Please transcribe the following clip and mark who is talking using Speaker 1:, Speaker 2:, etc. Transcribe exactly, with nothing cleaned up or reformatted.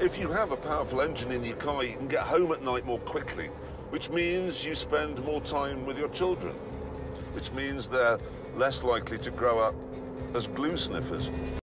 Speaker 1: If you have a powerful engine in your car, you can get home at night more quickly, which means you spend more time with your children, which means they're less likely to grow up as glue sniffers.